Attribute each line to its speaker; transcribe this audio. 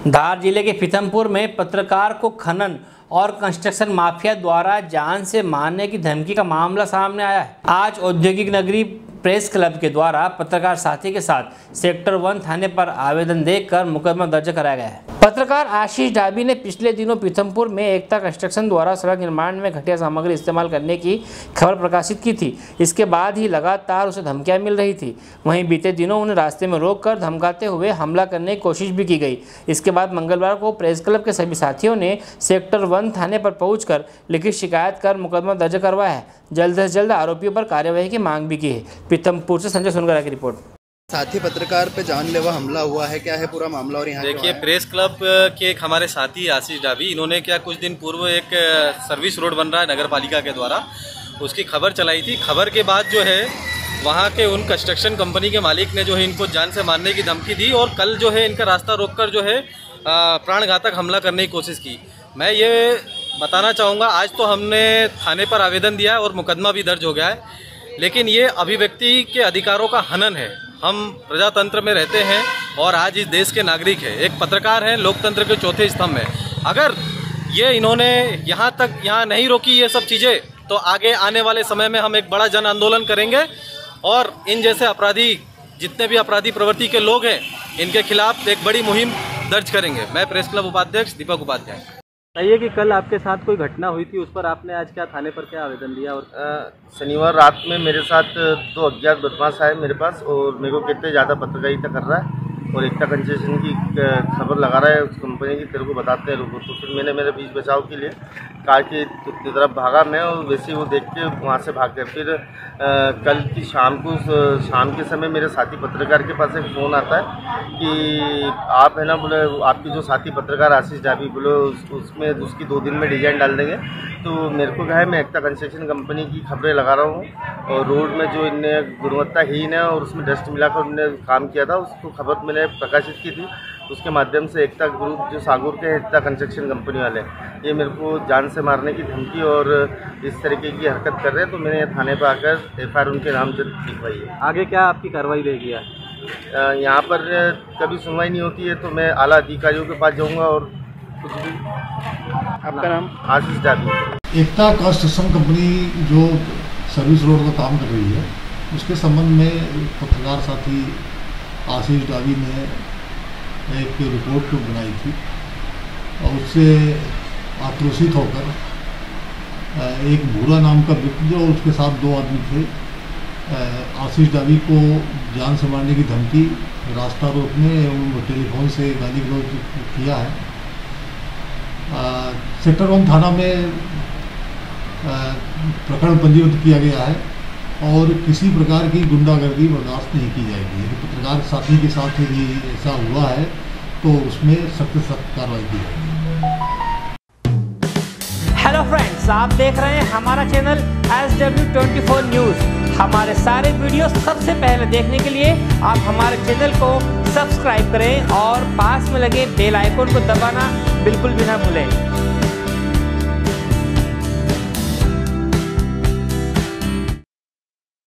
Speaker 1: धार जिले के पीथमपुर में पत्रकार को खनन और कंस्ट्रक्शन माफिया द्वारा जान से मारने की धमकी का मामला सामने आया है। आज औद्योगिक नगरी प्रेस क्लब के द्वारा पत्रकार साथी के साथ सेक्टर 1 थाने पर आवेदन देकर मुकदमा दर्ज कराया गया है। पत्रकार आशीष डाबी ने पिछले दिनों पीथमपुर में एकता कंस्ट्रक्शन द्वारा सड़क निर्माण में घटिया सामग्री इस्तेमाल करने की खबर प्रकाशित की थी। इसके बाद ही लगातार उसे धमकियां मिल रही थी। वहीं बीते दिनों उन्हें रास्ते में रोककर धमकाते हुए हमला करने की कोशिश भी की गई। इसके बाद मंगलवार को प्रेस क्लब के सभी साथियों ने सेक्टर 1 थाने पर पहुंचकर लिखित शिकायत कर मुकदमा दर्ज करवाया है। जल्द से जल्द आरोपियों पर कार्यवाही की मांग भी की है। पीथमपुर से संजय सोनगरा की रिपोर्ट।
Speaker 2: साथी पत्रकार पे जानलेवा हमला हुआ है, क्या है पूरा मामला? और यहाँ
Speaker 3: देखिए, प्रेस क्लब के एक हमारे साथी आशीष डाबी, इन्होंने क्या कुछ दिन पूर्व एक सर्विस रोड बन रहा है नगर पालिका के द्वारा, उसकी खबर चलाई थी। खबर के बाद जो है वहाँ के उन कंस्ट्रक्शन कंपनी के मालिक ने जो है इनको जान से मारने की धमकी दी और कल जो है इनका रास्ता रोककर जो है प्राणघातक हमला करने की कोशिश की। मैं ये बताना चाहूँगा, आज तो हमने थाने पर आवेदन दिया है और मुकदमा भी दर्ज हो गया है, लेकिन ये अभिव्यक्ति के अधिकारों का हनन है। हम प्रजातंत्र में रहते हैं और आज इस देश के नागरिक हैं, एक पत्रकार हैं, लोकतंत्र के चौथे स्तंभ हैं। अगर ये इन्होंने यहाँ नहीं रोकी ये सब चीज़ें, तो आगे आने वाले समय में हम एक बड़ा जन आंदोलन करेंगे और इन जैसे अपराधी, जितने भी अपराधी प्रवृत्ति के लोग हैं, इनके खिलाफ एक बड़ी मुहिम दर्ज करेंगे। मैं प्रेस क्लब उपाध्यक्ष दीपक उपाध्याय।
Speaker 4: बताइए कि कल आपके साथ कोई घटना हुई थी, उस पर आपने आज क्या थाने पर क्या आवेदन दिया? और
Speaker 5: शनिवार रात में मेरे साथ 2 अज्ञात बदमाश आए मेरे पास और मेरे को कहते ज़्यादा पत्रकारिता कर रहा है और एकता कंस्ट्रक्शन की खबर लगा रहा है उस कंपनी की, तेरे को बताते हैं लोगों। तो फिर मैंने मेरे बीच बचाव के लिए कार की तरफ भागा मैं, और वैसे ही वो देख के वहाँ से भाग गए। फिर कल की शाम के समय मेरे साथी पत्रकार के पास एक फ़ोन आता है कि आप है ना, बोले आपकी जो साथी पत्रकार आशीष डाबी, बोले उसमें उसकी 2 दिन में डिजाइन डाल देंगे। तो मेरे को क्या है, मैं एकता कंस्ट्रक्शन कंपनी की खबरें लगा रहा हूँ और रोड में जो इनने गुणवत्ताहीन है और उसमें डस्ट मिलाकर उन्होंने काम किया था, उसको खबर मैंने प्रकाशित की थी। उसके माध्यम से एकता ग्रुप जो सागौर के एकता कंस्ट्रक्शन कंपनी वाले, ये मेरे को जान से मारने की धमकी और इस तरीके की हरकत कर रहे हैं। तो मैंने थाने पर आकर FIR उनके नाम से लिखवाई है।
Speaker 4: आगे क्या आपकी कार्रवाई रहेगी?
Speaker 5: यहाँ पर कभी सुनवाई नहीं होती है तो मैं आला अधिकारियों के पास जाऊँगा और कुछ भी।
Speaker 4: आपका नाम?
Speaker 5: आशीष डाबी।
Speaker 6: एकता कंस्ट्रक्शन कंपनी जो सर्विस रोड का काम कर रही है, उसके संबंध में पत्रकार साथी आशीष डाबी ने एक रिपोर्ट बनाई थी और उससे आक्रोशित होकर एक भूरा नाम का व्यक्ति और उसके साथ 2 आदमी थे, आशीष डाबी को जान से मारने की धमकी, रास्ता रोकने एवं टेलीफोन से गाली गलौज किया है। सेक्टर 1 थाना में प्रकरण पंजीबद्ध किया गया है और किसी प्रकार की गुंडागर्दी बर्दाश्त नहीं की जाएगी। यदि पत्रकार साथी के साथ यदि ऐसा हुआ है तो उसमें सख्त कार्रवाई की जाएगी।
Speaker 1: हेलो फ्रेंड्स, आप देख रहे हैं हमारा चैनल SW24 न्यूज़। हमारे सारे वीडियो सबसे पहले देखने के लिए आप हमारे चैनल को सब्सक्राइब करें और पास में लगे बेल आइकन को दबाना बिल्कुल भी ना भूलें।